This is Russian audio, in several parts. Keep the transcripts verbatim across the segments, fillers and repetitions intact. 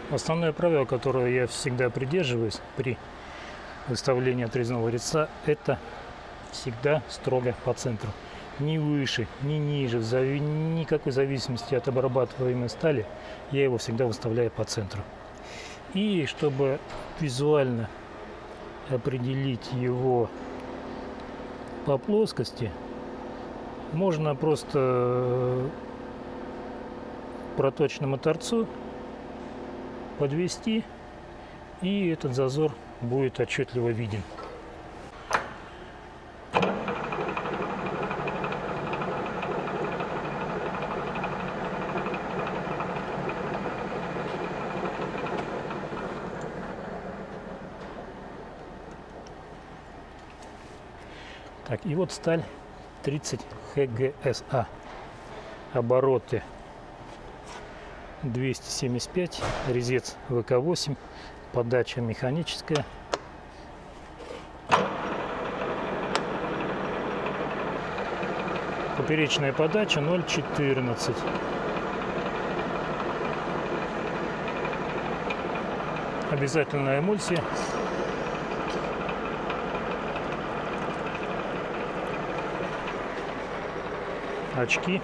Основное правило, которое я всегда придерживаюсь при выставлении отрезного резца, это всегда строго по центру. Ни выше, ни ниже, в зави... никакой зависимости от обрабатываемой стали, я его всегда выставляю по центру. И чтобы визуально определить его по плоскости, можно просто проточному торцу подвести, и этот зазор будет отчетливо виден. Так, и вот сталь тридцать ха гэ эс а. Обороты двести семьдесят пять, резец вэ ка восемь, подача механическая. Поперечная подача ноль четырнадцать. Обязательная эмульсия. Очки.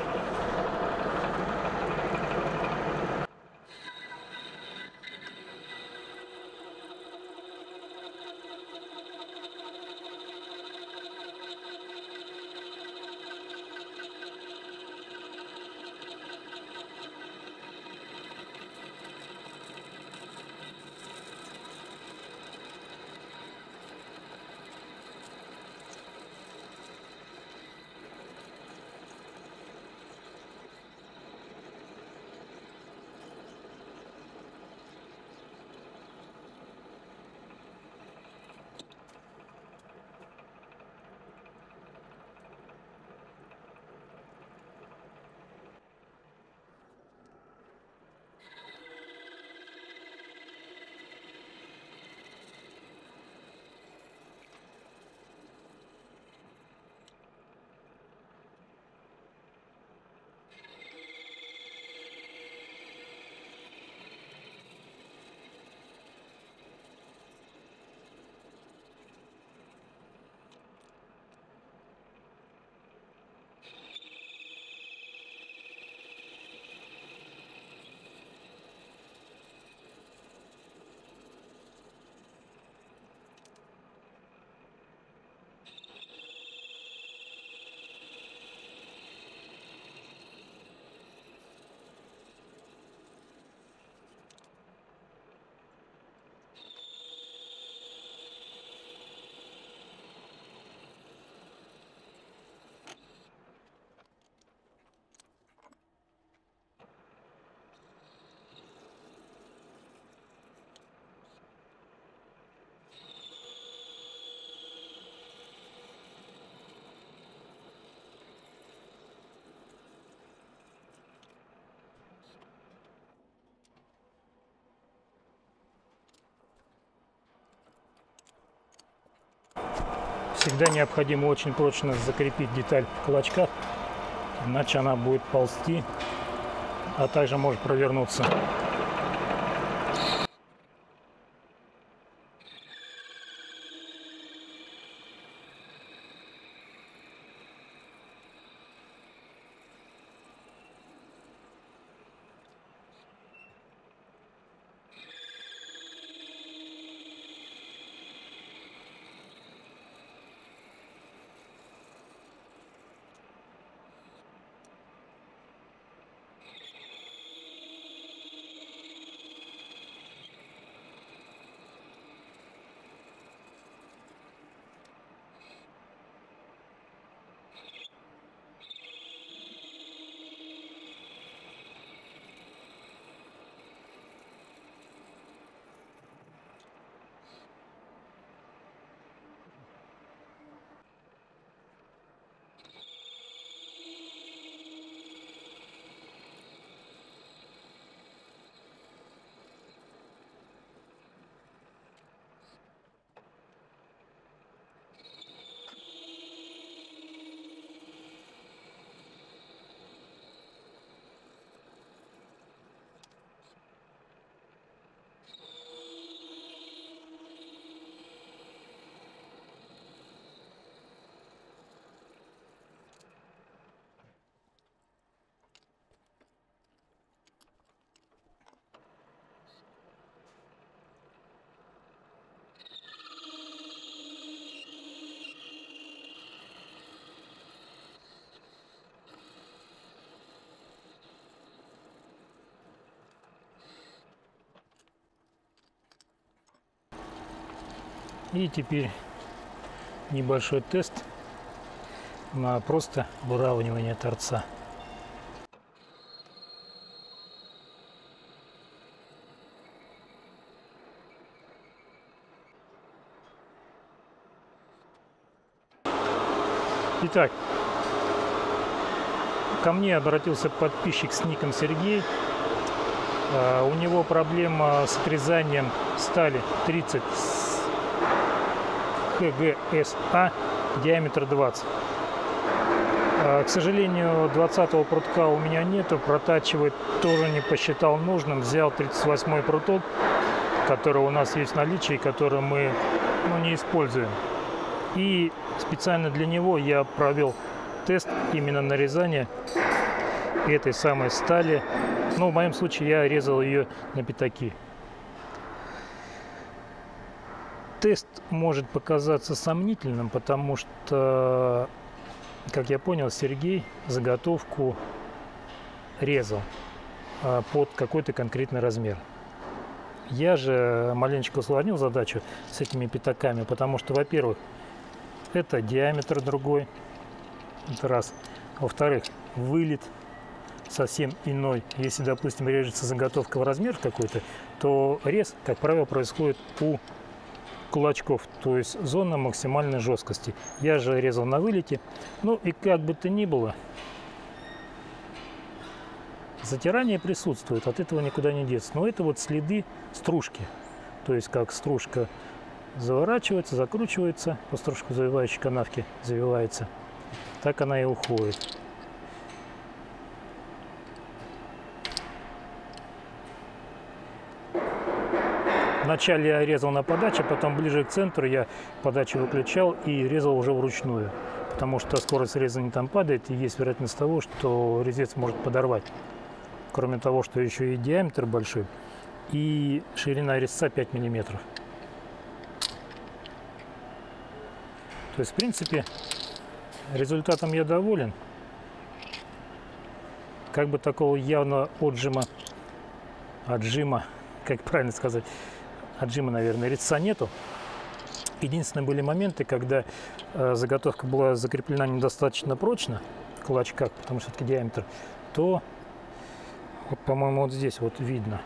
Всегда необходимо очень прочно закрепить деталь в кулачках, иначе она будет ползти, а также может провернуться. И теперь небольшой тест на просто выравнивание торца. Итак, ко мне обратился подписчик с ником Сергей. Uh, у него проблема с отрезанием стали тридцать эйч джи эс а, диаметр двадцать. Uh, к сожалению, двадцатого прутка у меня нету, протачивать тоже не посчитал нужным. Взял тридцать восьмой пруток, который у нас есть в наличии, который мы ну, не используем. И специально для него я провел тест именно нарезания этой самой стали. Ну, в моем случае я резал ее на пятаки. Тест может показаться сомнительным, потому что, как я понял, Сергей заготовку резал под какой-то конкретный размер. Я же маленечко усложнил задачу с этими пятаками, потому что, во-первых, это диаметр другой, это раз. Во-вторых, вылет совсем иной. Если, допустим, режется заготовка в размер какой-то, то рез, как правило, происходит у кулачков, то есть зона максимальной жесткости. Я же резал на вылете. Ну и как бы то ни было, затирание присутствует, от этого никуда не деться. Но это вот следы стружки, то есть как стружка заворачивается, закручивается, по стружку завивающей канавки завивается, так она и уходит. Вначале я резал на подаче, потом ближе к центру я подачу выключал и резал уже вручную, потому что скорость резания там падает, и есть вероятность того, что резец может подорвать. Кроме того, что еще и диаметр большой, и ширина резца пять миллиметров. То есть, в принципе, результатом я доволен. Как бы такого явного отжима, отжима, как правильно сказать, отжима, наверное, резца нету. Единственные были моменты, когда э, заготовка была закреплена недостаточно прочно в кулачках, потому что все-таки диаметр, то, вот, по-моему, вот здесь вот видно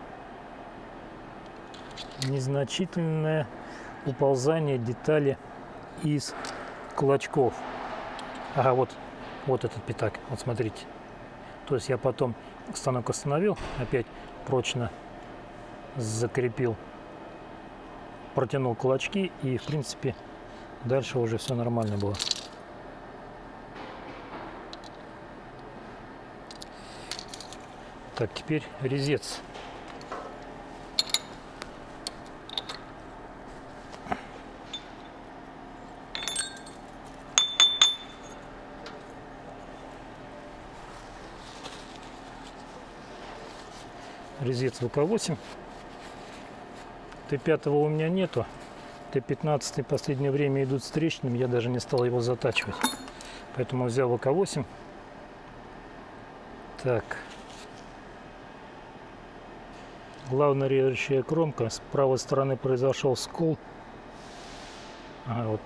незначительное уползание детали из кулачков. Ага, вот, вот этот пятак, вот смотрите. То есть я потом станок остановил, опять прочно закрепил, протянул кулачки, и в принципе дальше уже все нормально было. Так, теперь резец. Резец вэ ка восемь. тэ пять у меня нету. тэ пятнадцать в последнее время идут встречным. Я даже не стал его затачивать. Поэтому взял вэ ка восемь. Так. Главная режущая кромка. С правой стороны произошел скол. Ага, вот.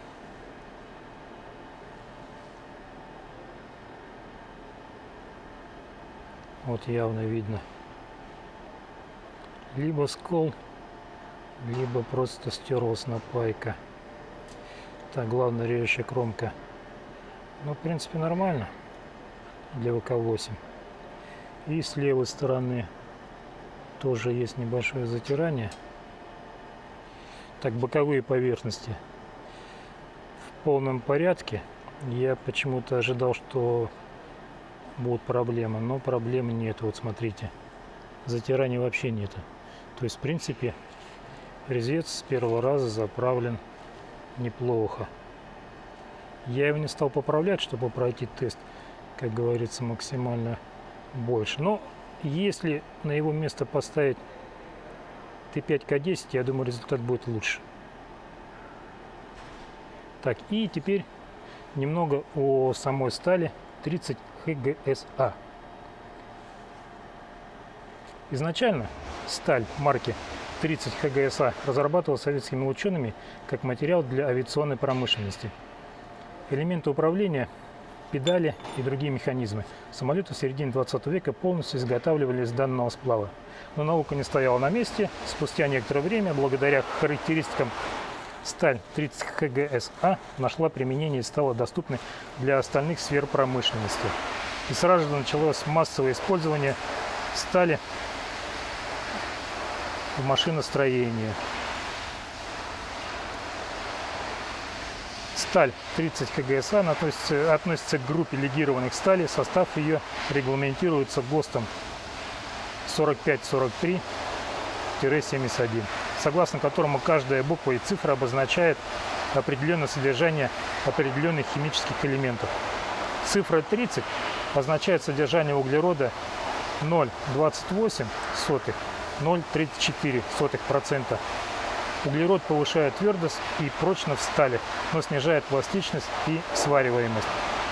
Вот явно видно. Либо скол, либо просто стерлась напайка. Так, главная режущая кромка. Ну, в принципе, нормально для вэ ка восемь. И с левой стороны тоже есть небольшое затирание. Так, боковые поверхности в полном порядке. Я почему-то ожидал, что будут проблемы, но проблем нет. Вот смотрите, затирания вообще нету. То есть, в принципе, резец с первого раза заправлен неплохо. Я его не стал поправлять, чтобы пройти тест, как говорится, максимально больше. Но если на его место поставить тэ пять ка десять, я думаю, результат будет лучше. Так, и теперь немного о самой стали тридцать эйч джи эс а. Изначально сталь марки тридцать ха гэ эс а разрабатывалась советскими учеными как материал для авиационной промышленности. Элементы управления, педали и другие механизмы самолета в середине двадцатого века полностью изготавливали из данного сплава. Но наука не стояла на месте. Спустя некоторое время, благодаря характеристикам, сталь тридцать ха гэ эс а нашла применение и стала доступной для остальных сфер промышленности. И сразу же началось массовое использование стали в машиностроении. Сталь тридцать ха гэ эс а относится, относится к группе легированных сталей. Состав ее регламентируется ГОСТом сорок пять сорок три семьдесят один, согласно которому каждая буква и цифра обозначает определенное содержание определенных химических элементов. Цифра тридцать означает содержание углерода ноль целых двадцать восемь сотых — ноль целых тридцать четыре сотых процента. Углерод повышает твердость и прочность в стали, но снижает пластичность и свариваемость.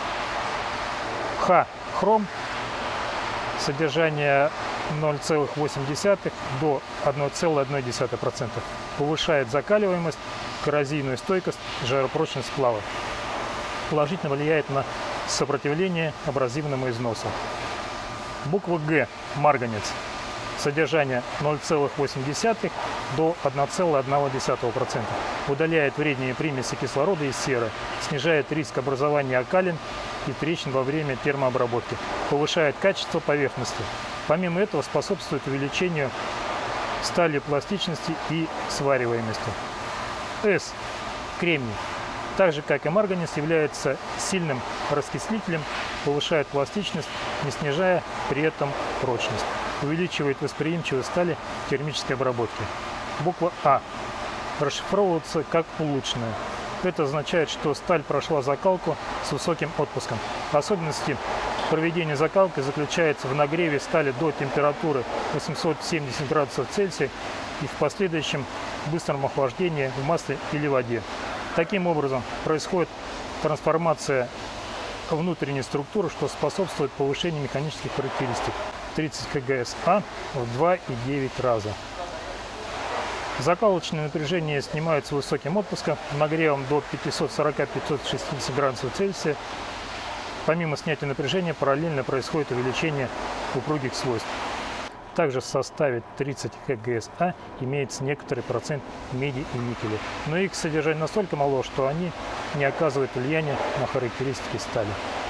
Х – хром, содержание ноль целых восемь десятых до одной целой одной десятой процента. Повышает закаливаемость, коррозийную стойкость, жаропрочность сплава. Положительно влияет на сопротивление абразивному износу. Буква Г – марганец. Содержание ноль целых восемь десятых до одной целой одной десятой процента. Удаляет вредные примеси кислорода и серы, снижает риск образования окалин и трещин во время термообработки, повышает качество поверхности. Помимо этого способствует увеличению стали пластичности и свариваемости. С. Кремний. Так же, как и марганец, является сильным раскислителем, повышает пластичность, не снижая при этом прочность. Увеличивает восприимчивость стали к термической обработке. Буква А расшифровывается как улучшенная. Это означает, что сталь прошла закалку с высоким отпуском. Особенности проведения закалки заключаются в нагреве стали до температуры восемьсот семьдесят градусов Цельсия и в последующем быстром охлаждении в масле или воде. Таким образом происходит трансформация внутренней структуры, что способствует повышению механических характеристик тридцать ха гэ эс а в два и девять раза. Закалочное напряжение снимают с высоким отпуском, нагревом до пятисот сорока — пятисот шестидесяти градусов Цельсия. Помимо снятия напряжения, параллельно происходит увеличение упругих свойств. Также в составе тридцать ха гэ эс а имеется некоторый процент меди и никеля, но их содержание настолько мало, что они не оказывают влияния на характеристики стали.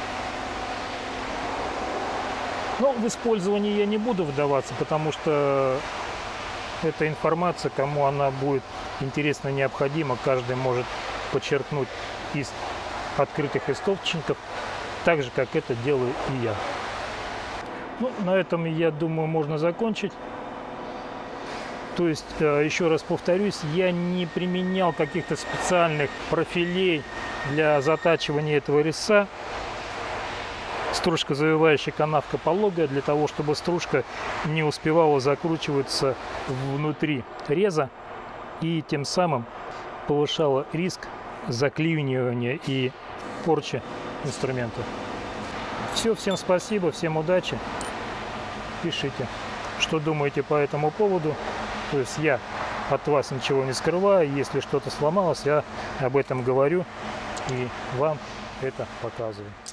Но в использовании я не буду вдаваться, потому что эта информация, кому она будет интересна и необходима, каждый может подчеркнуть из открытых источников, так же, как это делаю и я. Ну, на этом, я думаю, можно закончить. То есть, еще раз повторюсь, я не применял каких-то специальных профилей для затачивания этого резца. Стружка завивающая, канавка пологая, для того, чтобы стружка не успевала закручиваться внутри реза и тем самым повышала риск заклинивания и порчи инструмента. Все, всем спасибо, всем удачи. Пишите, что думаете по этому поводу. То есть я от вас ничего не скрываю. Если что-то сломалось, я об этом говорю и вам это показываю.